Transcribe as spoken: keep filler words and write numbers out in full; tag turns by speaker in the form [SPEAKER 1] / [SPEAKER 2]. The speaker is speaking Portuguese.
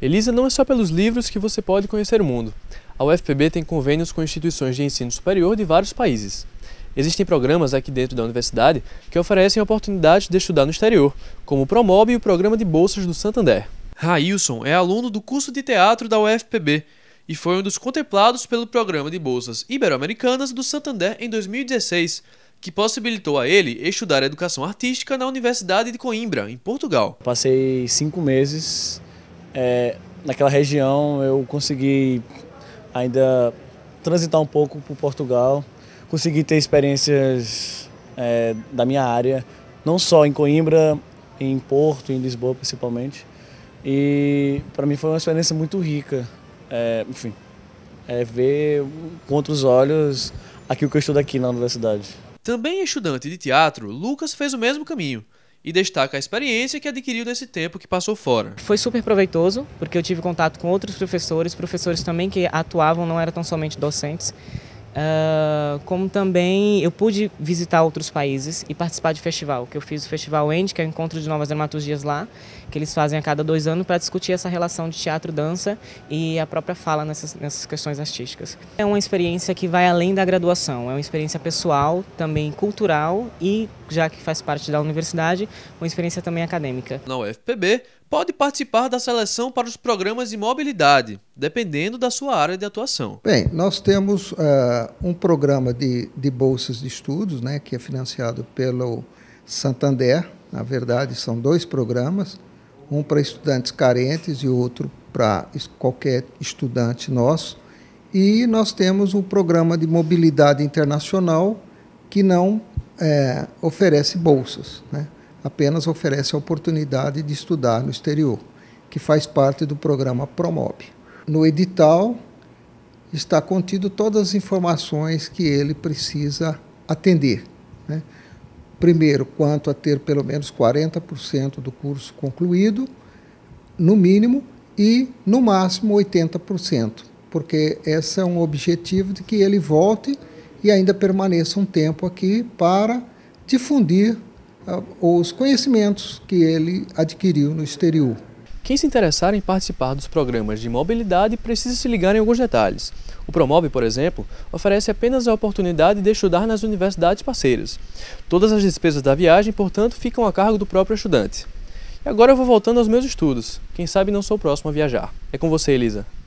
[SPEAKER 1] Elisa, não é só pelos livros que você pode conhecer o mundo. A U F P B tem convênios com instituições de ensino superior de vários países. Existem programas aqui dentro da universidade que oferecem oportunidades de estudar no exterior, como o Promob e o Programa de Bolsas do Santander. Railson é aluno do curso de teatro da U F P B e foi um dos contemplados pelo Programa de Bolsas Ibero-Americanas do Santander em dois mil e dezesseis, que possibilitou a ele estudar educação artística na Universidade de Coimbra, em Portugal.
[SPEAKER 2] Passei cinco meses é, naquela região, eu consegui ainda transitar um pouco por Portugal, consegui ter experiências é, da minha área, não só em Coimbra, em Porto, em Lisboa principalmente, e para mim foi uma experiência muito rica, é, enfim, é ver com outros olhos aquilo que eu estudo aqui na universidade.
[SPEAKER 1] Também estudante de teatro, Lucas fez o mesmo caminho e destaca a experiência que adquiriu nesse tempo que passou fora.
[SPEAKER 3] Foi super proveitoso, porque eu tive contato com outros professores, professores também que atuavam, não eram tão somente docentes, uh, como também eu pude visitar outros países e participar de festival, que eu fiz o Festival End, que é o Encontro de Novas Dramaturgias lá, que eles fazem a cada dois anos para discutir essa relação de teatro-dança e a própria fala nessas, nessas questões artísticas. É uma experiência que vai além da graduação, é uma experiência pessoal, também cultural e, já que faz parte da universidade, uma experiência também acadêmica.
[SPEAKER 1] Na U F P B, pode participar da seleção para os programas de mobilidade, dependendo da sua área de atuação.
[SPEAKER 4] Bem, nós temos uh, um programa de, de bolsas de estudos, né, que é financiado pelo Santander. Na verdade, são dois programas, um para estudantes carentes e outro para qualquer estudante nosso. E nós temos um programa de mobilidade internacional que não é, oferece bolsas, né? Apenas oferece a oportunidade de estudar no exterior, que faz parte do programa Promob. No edital está contido todas as informações que ele precisa atender, né? Primeiro, quanto a ter pelo menos quarenta por cento do curso concluído, no mínimo, e no máximo oitenta por cento, porque esse é um objetivo de que ele volte e ainda permaneça um tempo aqui para difundir uh, os conhecimentos que ele adquiriu no exterior.
[SPEAKER 1] Quem se interessar em participar dos programas de mobilidade precisa se ligar em alguns detalhes. O Promob, por exemplo, oferece apenas a oportunidade de estudar nas universidades parceiras. Todas as despesas da viagem, portanto, ficam a cargo do próprio estudante. E agora eu vou voltando aos meus estudos. Quem sabe não sou o próximo a viajar. É com você, Elisa.